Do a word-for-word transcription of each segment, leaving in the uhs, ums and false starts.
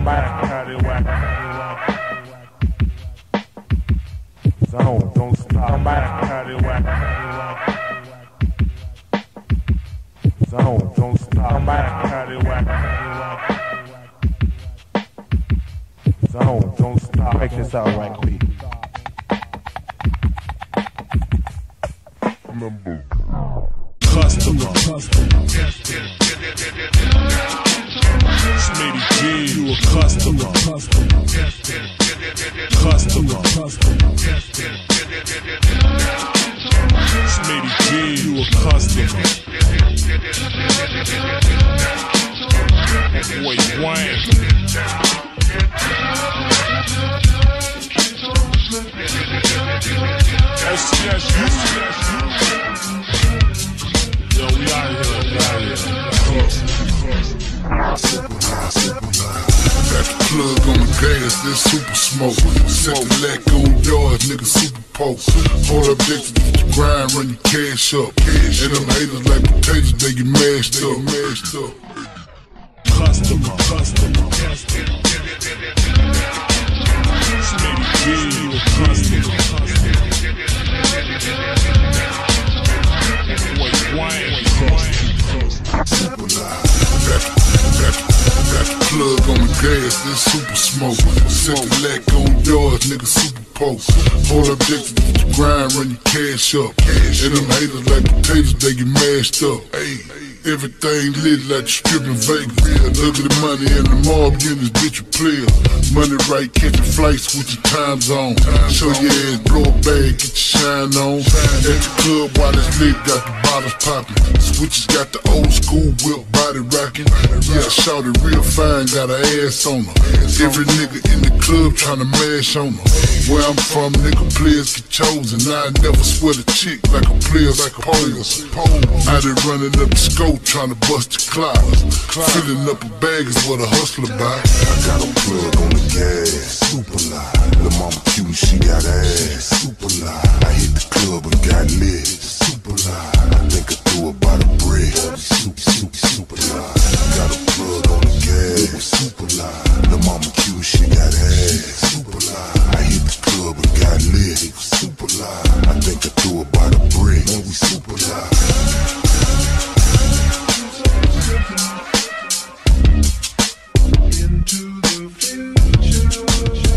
Somebody whack. Zone, don't stop. Somebody whack. Zone, don't stop. Somebody whack. Zone, don't stop. Check this out right quick. Remember. Customer. Smitty G, you a customer. Customer. Smitty G, you a customer. Boy, Wayne. S C S U. Yo, we out here, we out here. Got the plug on the gas, this super smoke. Set the lack on yards, nigga super poke. All objectives is to grind, run your cash up. And them haters like potatoes, they get mashed up. Mashed up. Customer, customer, customer. Smitty G, you a customer. Wait, Wayne, super live. Got, got, got the plug on the gas, this super smoke. Set the lack on yards, nigga super poke. All objectives is to grind, run your cash up. And them haters like potatoes, they get mashed up. Hey. Everything lit like the strip in Vegas. Look at the money and the mob units, bitch, you player. Money right, catching flights with your time zone. Show your ass, blow a bag, get your shine on. At the club while it's lit, got the bottles popping. Switches got the old school whip, body rocking. Yeah, shawty real fine, got her ass on her. Every nigga in the club tryna mash on her. Where I'm from, nigga, players get chosen. I never sweat a chick like a player, like a pole. I done running up the scope, tryna bust the clock. Filling up a bag is what a hustler buy. I got a plug on the gas, super live. Lil' mama cute and she got ass, super live. I hit the club and got lit, super live. I think I threw about a brick, super, super, super live. Got a plug on the gas, super live. Lil' mama cute and she got ass, super live. I hit the club and got lit, super live. I think I threw about a brick, we super live. Into the future.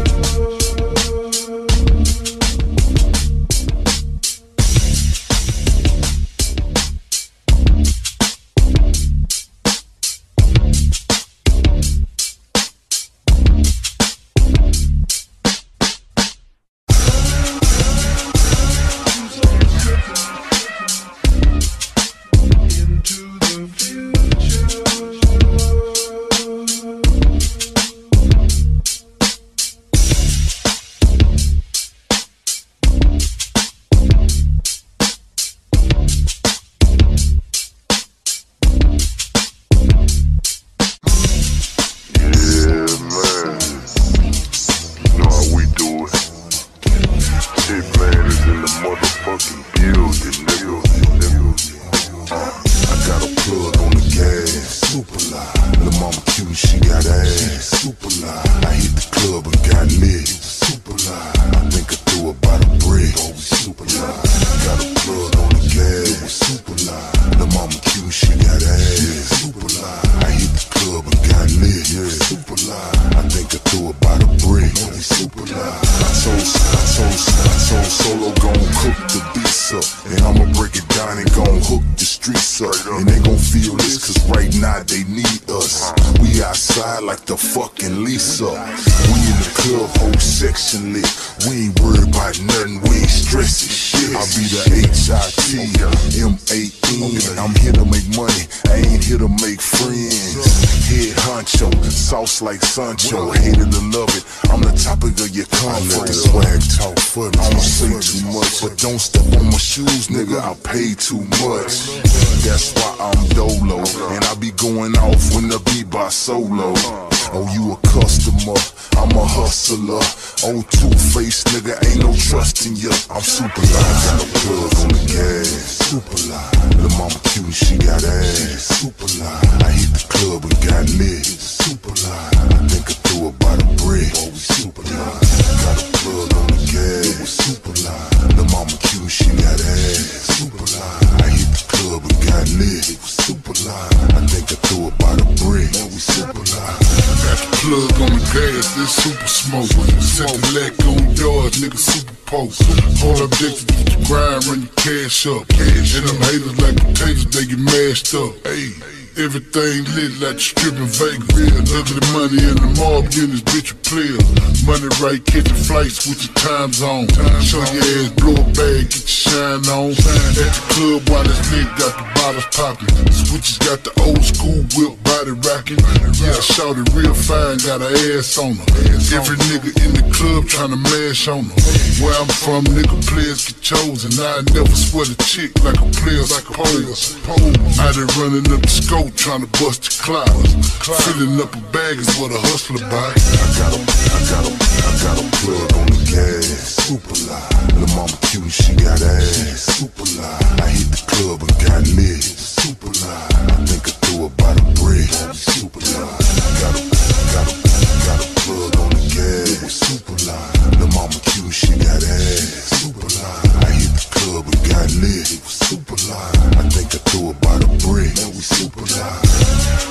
Like Sancho, hated to love it. I'm the topic of your conference. Let the swag talk for me. I don't say too much, but don't step on my shoes, nigga. I pay too much. That's why I'm dolo, and I be going off when the beat by solo. Oh, you a customer, I'm a hustler. On two-faced nigga, ain't no trust in ya. I'm super live, got a plug on the gas. Super live, lil' mama cute and she got ass. Super live, I hit the club and got lit. Super live, I think I threw plug on the gas, this super smoke. Set the lack on yours, nigga, super post. Whole objective is to grind, run your cash up. And them haters like potatoes, they get mashed up. Hey, everything lit like the strip in Vegas. Look at the money in the mob, getting this bitch a player. Money right, catching flights with your time zone. Show your ass, blow a bag, get your shine on. At the club while this nigga got the bottles popping. Switches got the old school whip body rocking. Yeah, shawty real fine, got her ass on her. Every nigga in the club tryna mash on her. Where I'm from, nigga, players get chosen. I never sweat a chick like a player suppose. I done running up the scope, tryna bust the clout. Filling up a bag is what a hustler buy. I got a, I got a, I got a plug on the gas, super live. Lil' mama cute and she got ass, super live. I hit the club and got lit, super live. I think I threw about a brick, super live. I got a, got a, got a plug on the gas, super live. Lil' mama cute and she got ass, super live. I hit the club and got lit, it was super live. I think I threw about a brick, that was super live.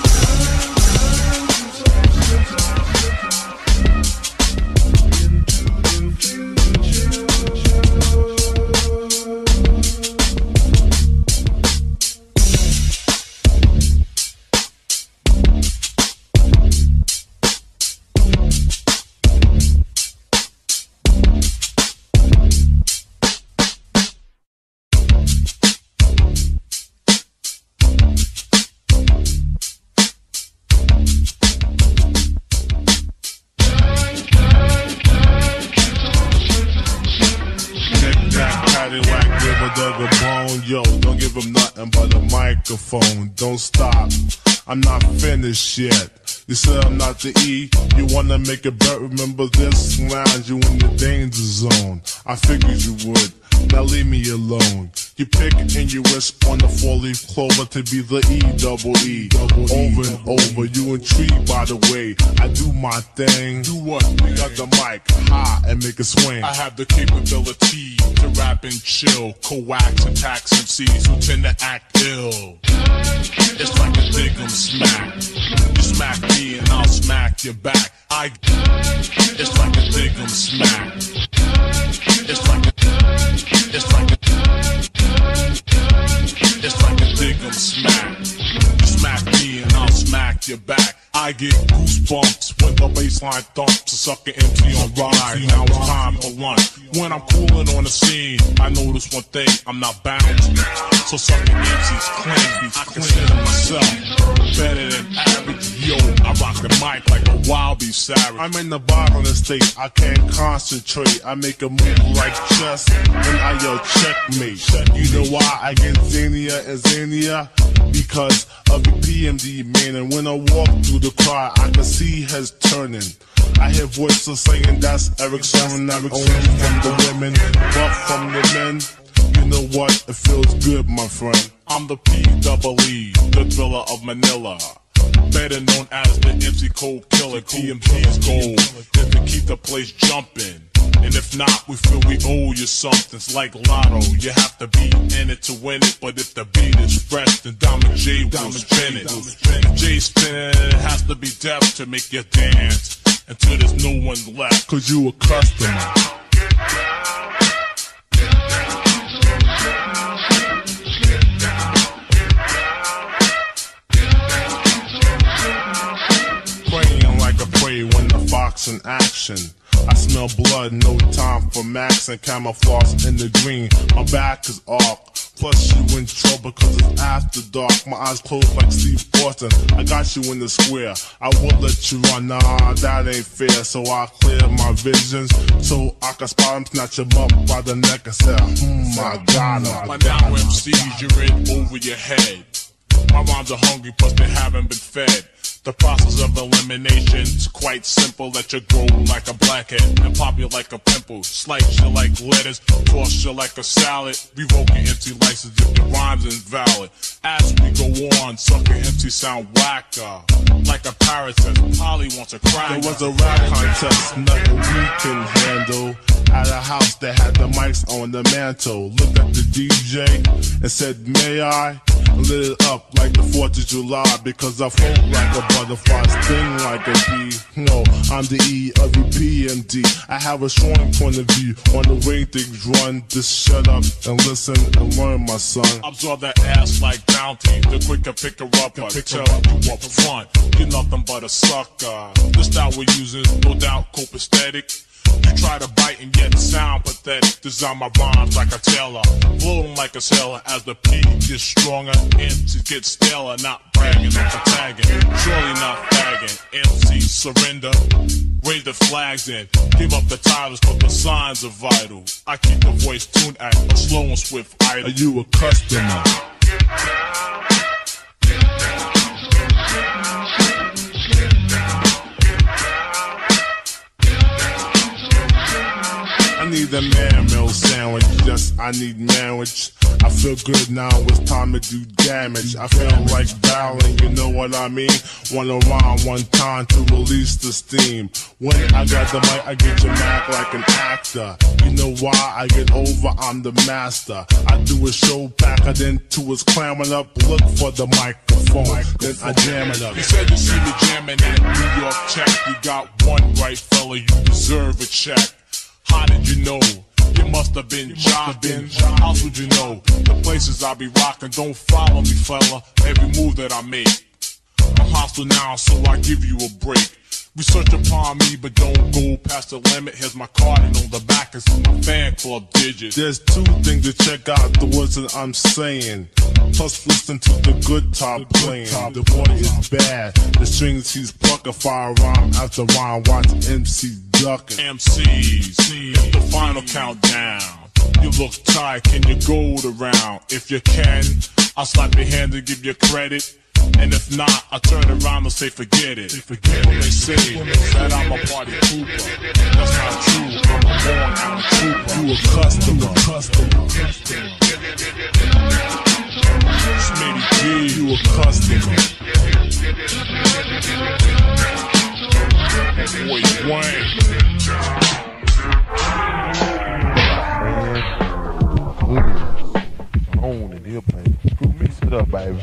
Yo, don't give him nothing but a microphone. Don't stop, I'm not finished yet. You said I'm not the E, you wanna make it better. Remember this lounge, you in the danger zone. I figured you would, now leave me alone. You pick and you wish on the four-leaf clover to be the E double E. Over and over, you intrigued by the way I do my thing. Do what? We got the mic high and make it swing. I have the capability to rap and chill, coax and tax M Cs who tend to act ill. It's like a dig 'em smack. You smack me and I'll smack your back. I. It's like a dig 'em smack. It's like a. It's like a. It's like a dig 'em smack. You smack me and I'll smack your back. I get goosebumps when the baseline thumps. A sucker empty on ride. Now it's time for lunch. When I'm cooling on the scene, I notice one thing, I'm not balanced. So sucking M Cs clean. I consider myself better than average. Yo, I rock the mic like a wild beast savage. I'm in the bottom of the state, I can't concentrate. I make a move like chess, and I yell checkmate. You know why I get zania and zania? Because of the P M D man. And when I walk through the car, I can see heads turning. I hear voices saying that's Eric Sermon, not only from the women, but from the men. You know what? It feels good, my friend. I'm the P double E, the thriller of Manila. Better known as the M C Cold Killer. P M D's goal is to keep the place jumping. And if not, we feel we owe you something. It's like Lotto, you have to be in it to win it. But if the beat is fresh, then Diamond J will spin it. If J spin it, it has to be deaf to make you dance until there's no one left, cause you a customer. Praying like a prey when the fox in action. I smell blood, no time for max and camouflage in the green. My back is off, plus you in trouble cause it's after dark. My eyes closed like Steve Austin, I got you in the square. I will let you run, nah, that ain't fair. So I clear my visions, so I can spot him, snatch him up by the neck and say, hmm, I got him. My now M Cs, you're in over your head. My rhymes are hungry, plus they haven't been fed. The process of elimination's quite simple. Let you grow like a blackhead and pop you like a pimple. Slice you like lettuce, toss you like a salad. Revoke your empty license if your rhyme's invalid. As we go on, sucker M C sound whacker. Like a parrot says, Polly wants a crack. There was a rap contest, nothing we can handle. At a house that had the mics on the mantle. Looked at the D J and said, may I? lit it up like the fourth of July, because I float like a butterfly, sting like a bee. No, I'm the E of the P M D. I have a strong point of view on the way things run. Just shut up and listen and learn, my son. Absorb that ass like Bounty. The quicker pick her up, I tell you up front, you're nothing but a sucker. The style we're using, no doubt, copacetic. You try to bite and yet sound pathetic. Design my rhymes like a tailor, flowing like a sailor. As the P gets stronger, M Cs get staler. Not bragging, not for tagging, surely not fagging. M Cs surrender, raise the flags and give up the titles, but the signs are vital. I keep the voice tuned at a slow and swift idle. Are you a customer? I need a man meal sandwich, yes, I need marriage. I feel good now, it's time to do damage. I feel like battling, you know what I mean? Wanna rhyme one time to release the steam. When I got the mic, I get you mad like an actor. You know why I get over, I'm the master. I do a show packer, then two is clamming up. Look for the microphone, then I jam it up. You said you see me jamming at New York check. You got one right, fella, you deserve a check. How did you know? You must have been jocking. How would you know? The places I be rocking. Don't follow me, fella. Every move that I make. I'm hostile now, so I give you a break. Research upon me, but don't go past the limit. Here's my card, and on the back is my fan club digits. There's two things to check out the words that I'm saying. Plus listen to the good top playing. The boy is bad. The strings he's plucking, fire rhyme after rhyme. Watch M C ducking. M Cs, it's the final countdown. You look tired, can you go the round? If you can, I'll slap your hand and give you credit. And if not, I turn around and say forget it. Forget when they say that I'm a party pooper. That's not true, I'm a born out trooper. You a customer, customer. Smitty G, you a customer. Boy Wayne. On in here playing. Screw mix it up, baby.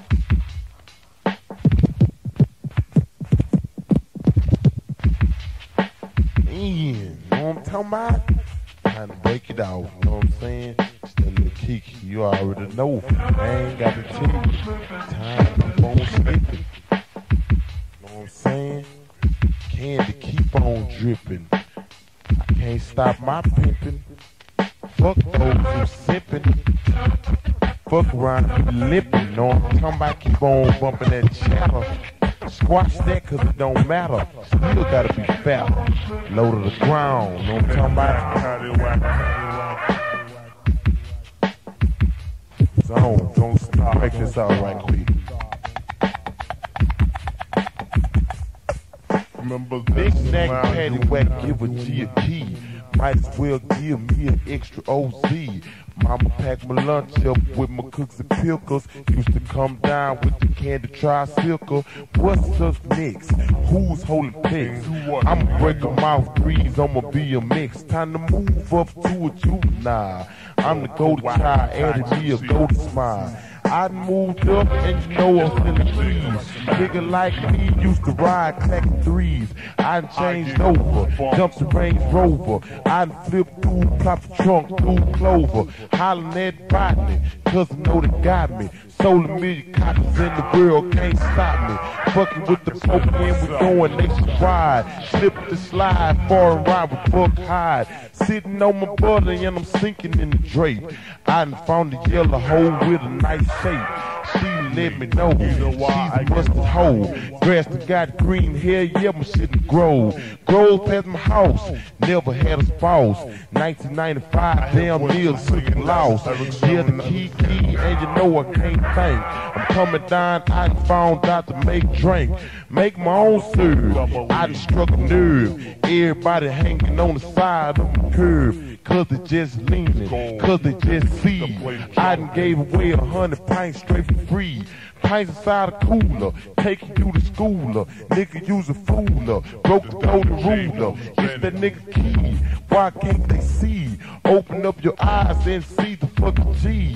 You know what I'm talking about? Trying to break it out, you know what I'm saying? Just a little Kiki, you already know. I ain't got to tell you. Time to keep on slipping. You know what I'm saying? Candy keep on dripping. I can't stop my pimping. Fuck those who sipping. Fuck around and keep lipping. You know what I'm talking about? Keep on bumping that chatter. Squash that cause it don't matter. Still gotta be fat. Low to the ground. Know what I'm talking about? Zone, don't stop. Break this out right quick. Remember Big this neck, round, patty you whack, know. give a G a key. Might as well give me an extra O Z. Mama packed my lunch up with my cooks and pickles. Used to come down with the candy tricycle. What's up next? Who's holding picks? I'ma break them off threes, I'ma be a mix. Time to move up to a juvenile. I'm the golden child, added me a golden smile. I moved up and you know I'm in the trees. Nigga like me used to ride clacking threes. I done changed over, jumped the Range Rover. I done flipped through, plopped the trunk through Clover. Hollering at Botany, cause I know they got me. Sold a million copies in the world, can't stop me. Fucking with the Pope and we going nationwide. Slip the slide, foreign ride with Buck Hyde. Sitting on my butter and I'm sinking in the drape. I done found a yellow hole with a nice shape. She let me know she's a mustard hoe. Grass that got green hair, yeah, my shit in Grove. Grove past my house, never had a spouse. nineteen ninety-five, damn near took lost. Yeah, the key key, and you know I can't think. I'm coming down, I done found out to make drink. Make my own serve, I done struck a nerve. Everybody hanging on the side of the curb. Cause they just leaning, cause they just see. I done gave away a hundred pints straight for free. Pints inside a cooler, taking you to schooler. Nigga use a fooler, broke the golden ruler. It's that nigga key, why can't they see? Open up your eyes and see the fucking G.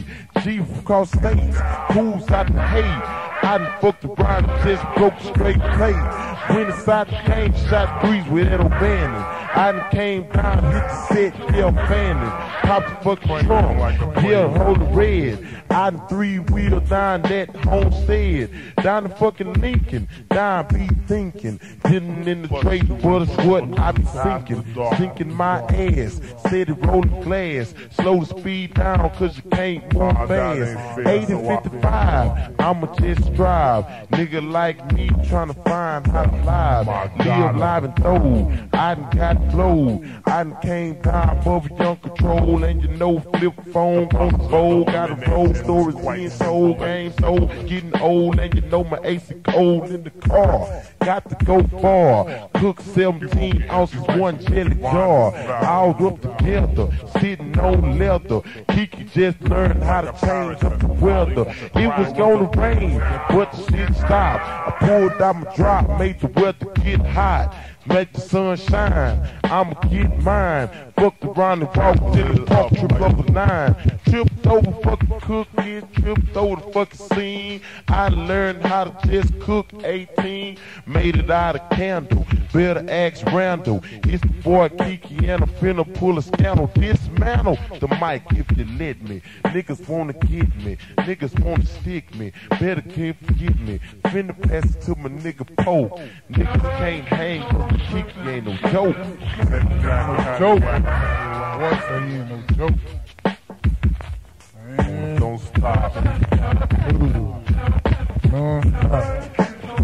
G from across states, who's out the hay. I done fucked around and just broke straight plate. Went inside the game, shot threes with Ed O'Bannon. I done came down, hit the set, Bill Fannin. Popped the fucking trunk, yeah, hold the red. I done three-wheel down that homestead. Down the fucking Lincoln, down be thinking. Getting in the trade, but it's what I be sinking. Sinking my ass, steady rolling glass. Slow the speed down, cause you can't move fast. eighty fifty-five, I'ma just drive. Nigga like me tryna find how to live. Live live and throw. I done got flow. I done came down above young control. And you know, flip phone on the bowl. Got a roll stories being sold. Game sold. Getting old. And you know my A C cold in the car. Got to go far. Cook seventeen ounces, one jelly jar. All up together. Sitting on leather. Kiki just learned how to change up the weather. It was gonna rain, but the shit stopped. I pulled out my drop, made the weather get hot. Make the sun shine, I'ma get mine. Fucked around and walked till the pop trip over nine. Tripped over fucking cooking, tripped over the fucking scene. I learned how to just cook eighteen. Made it out of candle, better ask Randall. It's the boy Kiki and I'm finna pull a scandal. Dismantle the mic if you let me. Niggas wanna get me, niggas wanna stick me. Better can't forget me. Finna pass it to my nigga Poe. Niggas can't hang cause the Kiki ain't no joke. No joke. What say he ain't no joke? Man. Don't stop. No stop.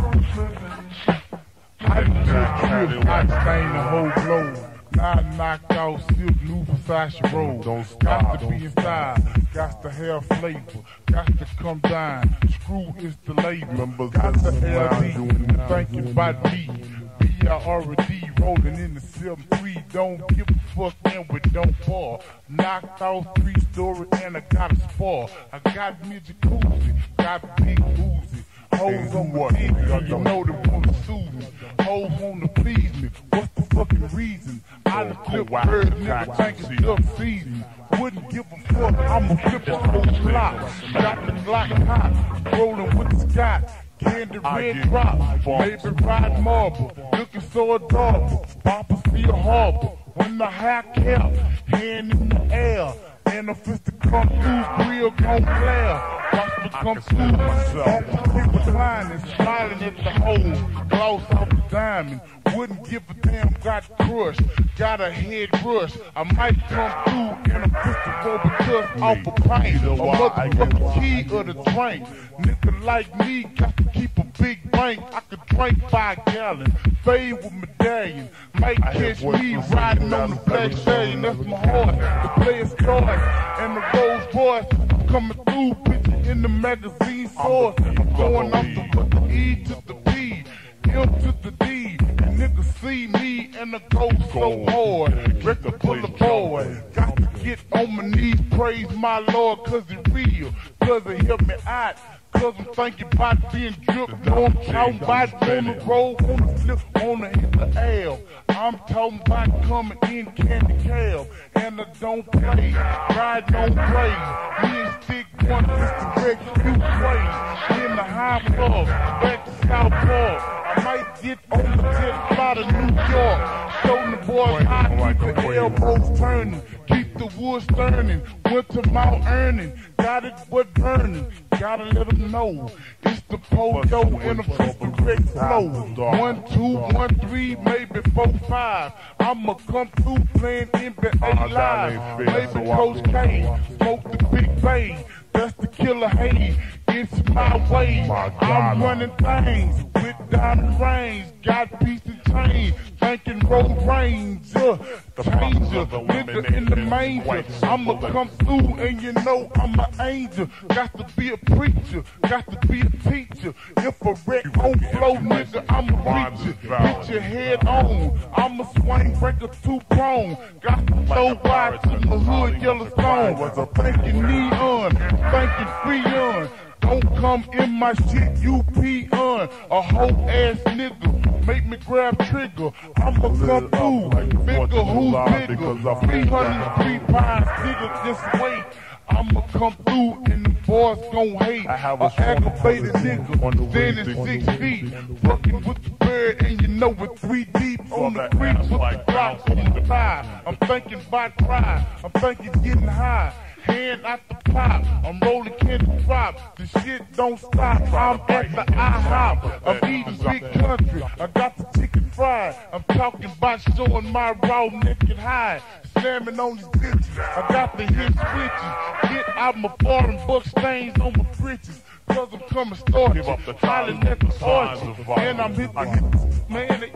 I just tripped, I stained the whole globe. Now I knocked out Silk New Versace Road. Don't stop. Got to be in style, got to have flavor, got to come down. Screw is the label. Got to L D, thinking about me. B I R D rolling in the seven three. Don't give a fuck and we don't fall. Knocked out three story and I got a spar. I got me jacuzzi, got big Uzi. Hoes on my dick, you know they wanna sue me. Hoes wanna please me, what's the fucking reason? I done flip birds, nigga think it's up season. Wouldn't give a fuck, I'ma flip a whole block. Got the Glock hot, rolling with the Scott. Candy red drop, maybe ride marble. Looking so adorable, Papa feel horrible. When the high cap, hand in the air. And the fist to come through, grill gon' flare. Watch me come through, off the people reclining, smiling at the hole. Gloss off the diamond, wouldn't give a damn, got crushed. Got a head rush, I might come through in a pistol roll because off a pint. A motherfucking key of the drink. Nigga like me got to keep a big bank. I could drink five gallons, fade with medallion. Might catch me riding on the black stallion, that's my horse. The player's toy and the Rolls Royce coming through, bitch in the magazine source. I'm going off the, the E to the B, M to the D. And niggas see me and the go so hard. Record full of boy, got to get on my knees, praise my Lord, cause it's real, cause it helped me out. Cause I'm thinking about being dripped, know I'm talking about on the road, on the flip, wanna hit the L. I'm talking about coming in candy cab, and I don't play, ride don't play. Me and Stick one, just the wreck you play. In the high club, back to South Park. I might get on the jet fly to New York. Showing the boys how to keep the elbows turning, keep the wood turning. Went to Mount Erning, got it what burning. Gotta let them know it's the Pogo and the Frisco Rex flow. One, two, one, three, maybe four, five. I'ma come through playing N B A live. Maybe Coach K, smoke the big bay. That's the killer haze. It's my way. I'm running things with diamond rings. Got piece and chain, thinking road range. Uh, changer, nigga in the manger. I'ma come through and you know I'm an angel. Got to be a preacher, got to be a teacher. If a wreck on flow, nigga, I'ma reach you. Hit your head on. I'm a swing breaker, two prong. Got to throw wide to my hood, Yellowstone. I'm thinking neon, thinking freon. Don't come in my shit, you pee on. A hoe ass nigga, make me grab trigger. I'ma come through, bigger, who's bigger? three hundred three pounds, nigga, just wait. I'ma come through and the boys gon' hate. I have a aggravated nigga, standing six feet, fucking with the bird, and you know it's three deep on the creek with the blocks on the thigh. I'm thinking about cry, I'm thinking getting high. Hand out the pop, I'm rolling candy drop. The shit don't stop, I'm at the IHOP. I'm eating big country, I got the chicken fried. I'm talking about showing my raw naked hide. Slamming on these bitches, I got the hit switches. Get out my foreign buck stains on my britches. Cause I'm coming started, hollering at the sergeant. And I'm hitting the hits, man. They...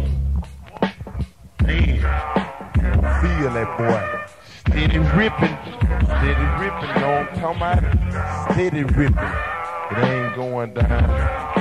Damn, feel that boy. Steady ripping, steady ripping, you know what I'm talking about? Steady ripping, it ain't going down.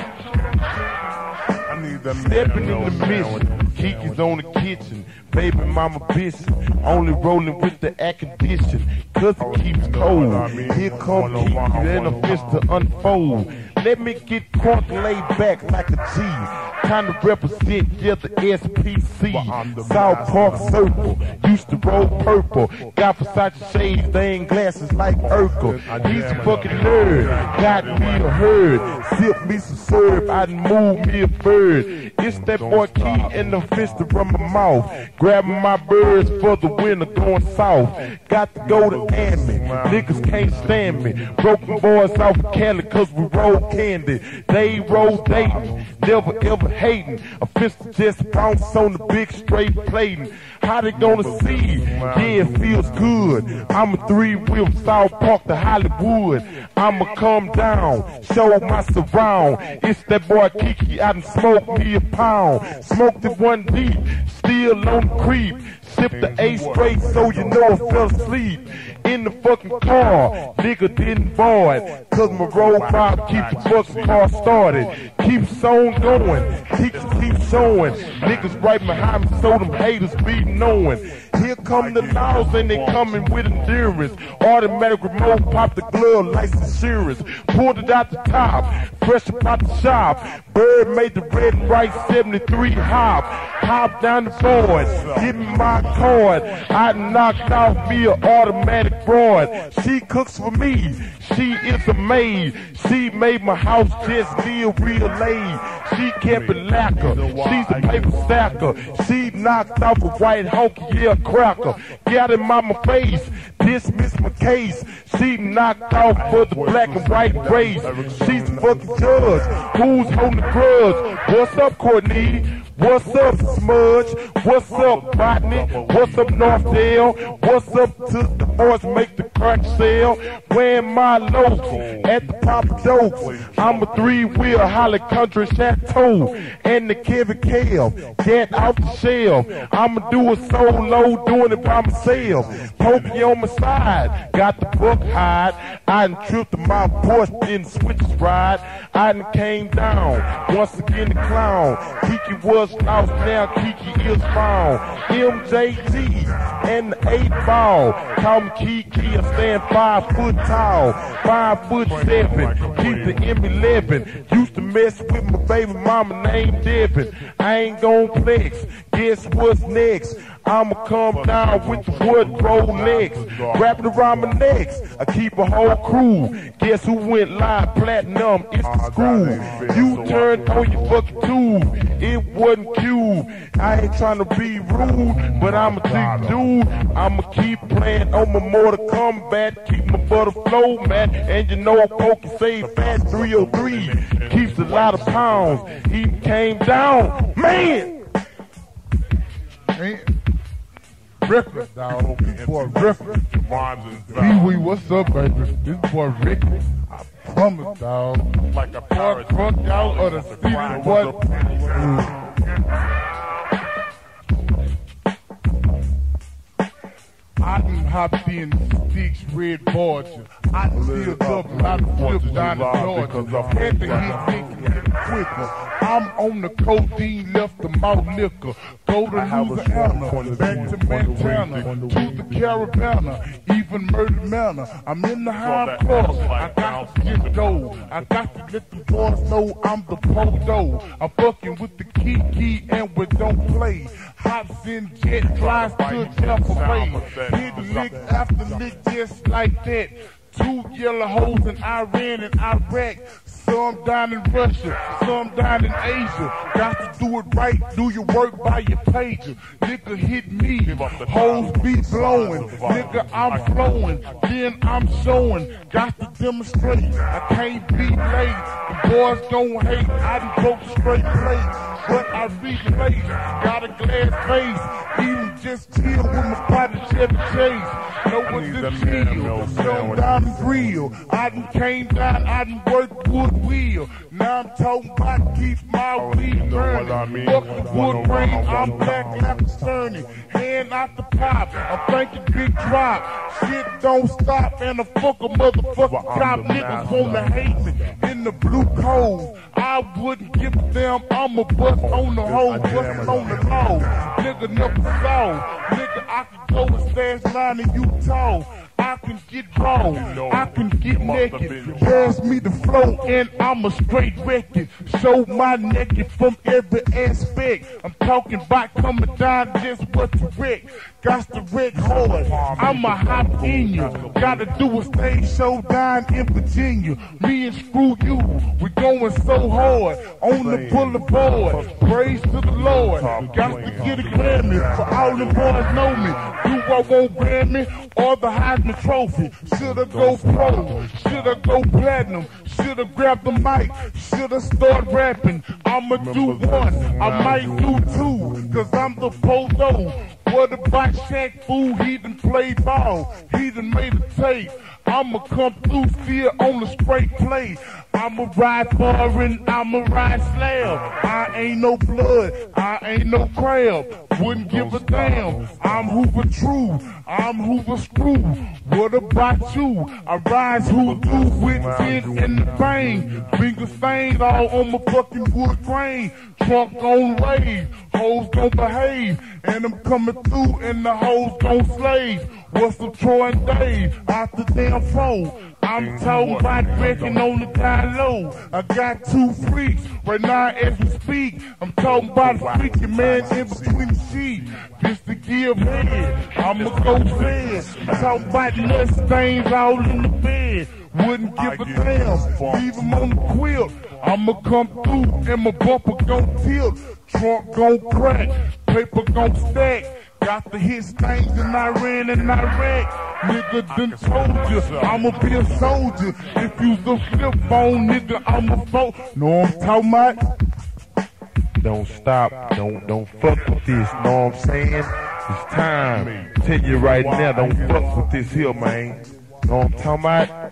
I need that stepping in the mission, Kiki's on the kitchen, baby mama bitchin', only rolling with the air condition, cause it keeps cold. Here come Kiki and a fist to unfold. Let me get crunk laid back like a G. Time to represent, yeah, the S P C. South Park Circle, used to roll purple. Got Versace shades, they ain't glasses like Urkel. He's a fucking nerd, got me a herd. Sip me some syrup, I done move me a bird. It's that boy Key and the fist from my mouth. Grabbing my birds for the winter going south. Got to go to Amity, niggas can't stand me. Broken boys off of Cali cause we roll candy. They roll dating, never ever hating. A fist just bounce on the big straight plating. How they gonna see? Yeah, it feels good. I'm a three-wheel South Park to Hollywood. I'ma come down, show my surround. It's that boy Kiki, I done smoked me a pound. Smoked it one deep, still on the creep. Sipped the A straight so you know I fell asleep. In the fucking car, nigga didn't board. Cause my road vibe keep the fucking car started. Keeps on going, keeps keep showing. Niggas right behind me so them haters be knowing. Here come the laws and they coming with endurance. Automatic remote, pop the glove like insurance. Pulled it out the top, fresh about the shop. Bird made the red and white seventy-three hop. Hop down the board, give me my card. I knocked off me an automatic broad. She cooks for me, she is a maid. She made my house just live real late. She kept it lacquer, she's a paper stacker. She knocked off a white honky, yeah, cracker. Got in mama face, dismiss my case. She knocked off for the black and white race. She's the fucking judge, who's holding the grudge? What's up, Courtney? What's up, Smudge? What's up, Botany? What's up, Northdale? What's up to the boys make the crunch sale? Wearing my loafs at the Papa Jokes. I'm a three-wheel Holly Country Chateau and the Kevin Kale. Get out the shell. I'ma do it solo, doing it by myself. Pokey on my side, got the book hide. I done tripped my porch, then switches ride. I done came down, once again the clown. Kiki was lost, now Kiki is found. M J G and the eight ball. Call me Kiki, I stand five foot tall. Five foot seven, keep the M eleven. Used to mess with my baby mama named Devin. I ain't gon' flex, guess what's next? I'ma come down with the wood Rolex. Wrap it around my neck, I keep a whole crew. Guess who went live platinum? It's the screw. You turned on your fucking tube, it wasn't cute. I ain't trying to be rude, but I'm a thick dude. I'ma keep playing on my Mortal Kombat, keep my butter flow, man. And you know Pokey say fat three oh three keeps a lot of pounds. He came down, man. Man. Ricky, dog. This boy Ricky. Pee-wee, what's up, baby? This boy Ricky. I promise, dog. Like a boy crunk out of the city, boy. I done hopped in sticks, red Georgia. I done still up and I done flipped down to Georgia. Had to hit niggas quicker. I'm on the codeine, left the mouth liquor. Go to Louisiana, back to Montana, to the Caravana, even Murder Manor. I'm in the high club, I got to get dough. I got to let the boys know I'm the po-do. I'm fucking with the Kiki and we don't play. Hops in jet, flies to Tampa Bay. Hit lick after lick just like that. Two yellow holes in Iran and Iraq. Some down in Russia, some down in Asia. Got to do it right, do your work by your pager. Nigga hit me, hoes be blowing. Nigga I'm flowing, then I'm showing. Got to demonstrate, I can't be late. The boys don't hate, I done broke straight plate. But I relate, got a glass face. Even just chill with my partner Chevy Chase. Know what's the chill, some diamond grill. I done came down, I done worked wood wheel. Now I'm talking about keep my Oh, weed you know burning. what I mean? Fuck the wood grain, I'm black like a turning. Hand out the pop, I'm thinking big drop. Shit don't stop, and a fuck a motherfucking Well, I'm cop. the Niggas master. wanna hate me in the blue cold. I wouldn't give a damn, I'm a bust on the hole, bust on the low. Nigga never saw. Nigga, I can go and stash line in Utah. I can get wrong, I can get naked. Pass me the flow and I'm a straight record. Show my naked from every aspect. I'm talking about coming down just what to wreck. Got to wreck hard, I'ma hop in you. Gotta do a stage show down in Virginia. Me and Screw You, we going so hard on the boulevard. Praise to the Lord. Got to get a Grammy for all the boys know me. Do I want Grammy or the Heisman Trophy? Should I go pro? Should I go platinum? Should I grab the mic? Should I start rapping? I'ma do one, I might do two, cause I'm the polo. What about Shaq Fu? He done played ball, he done made a tape. I'ma come through still on the straight play. I'ma ride foreign, I'ma ride slab. I ain't no blood, I ain't no crab. Wouldn't give a damn, I'm Hoover True, I'm Hoover Screw. What about you? I rise Hoodoo with tin in the bang. Finger stains all on my fucking wood grain. Trunk on wave, hoes gon' behave. And I'm coming through and the hoes gon' slave. What's up, Troy and Dave? Out the damn phone. I'm talking about wrecking on the down low. I got two freaks right now as we speak. I'm talking about a freaky man in between the sheets. Just to give head, I'ma go fed. I'm talking about nut stains all in the bed. Wouldn't give a damn, leave them on the quilt. I'ma come through and my bumper gon' tilt. Trunk gon' crack, paper gon' stack. Got the hit stains in Iran and Iraq. Nigga done told you, I'ma be a soldier. If you's a flip phone, nigga, I'ma vote. Know what I'm talking about? Don't stop, don't don't fuck with this, know what I'm saying? It's time. Tell you right now, don't fuck with this here, man. Know what I'm talking about?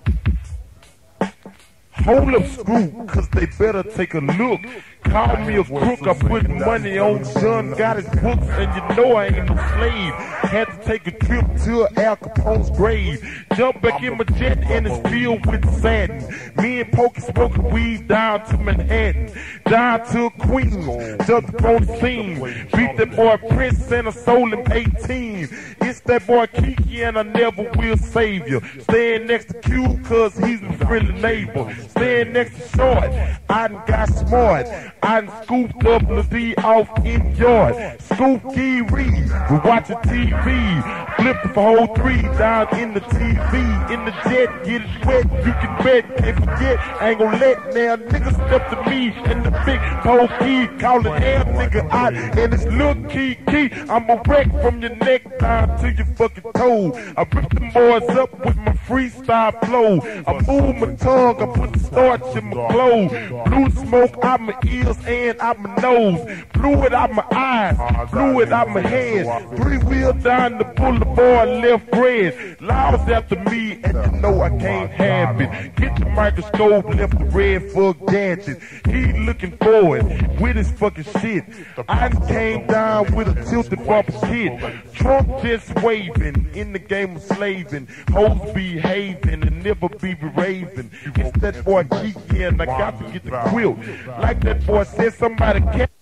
Hold up, Screw, cause they better take a look. Call me a crook, I put money on John, got his books, and you know I ain't no slave. Had to take a trip to Al Capone's grave. Jump back in my jet and it's filled with satin. Me and Pokey smoking weed down to Manhattan, down to Queens. Jumped up on the scene, beat that boy Prince and I sold him eighteen. It's that boy Kiki and I never will save you. Staying next to Q cause he's a friendly neighbor. Staying next to Short, I done got smart. I done scooped up Ladie off in yard. Scoop Key Reed, we watching T V. Flip the whole three down in the T V. In the jet, get it wet, you can bet. Can't forget, I ain't gon' let now niggas step to me. And the big pokey, call the damn nigga out. And it's Lil Key Key, I'm a wreck from your neck down to your fucking toe. I rip them boys up with my freestyle flow. I move my tongue, I put the starch in my clothes. Blue smoke out my ears and out my nose. Blew it out my eyes, blew it out my head. Three wheel down the boulevard, left red. Loud after me, and you know I can't have it. Get the microscope, left the red for a gadget. He looking forward with his fucking shit. I came down with a tilted bumper kit. Trump just waving, in the game of slaving, hoes behaving and never be raving. It's that boy Geeky and I got to get the quilt. Like that boy said, somebody can't